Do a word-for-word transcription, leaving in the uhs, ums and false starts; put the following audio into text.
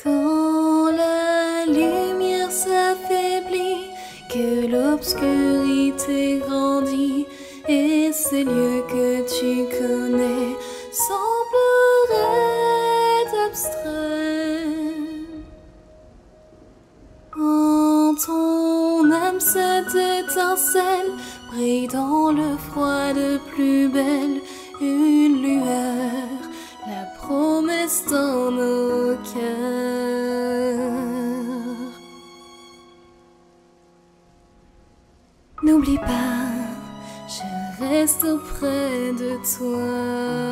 Quand la lumière s'affaiblit, que l'obscurité grandit, et ces lieux que tu connais sembleraient abstraits. En ton âme cette étincelle brille dans le froid de plus belle, une lueur, la promesse dans nos cœurs. N'oublie pas, je reste auprès de toi.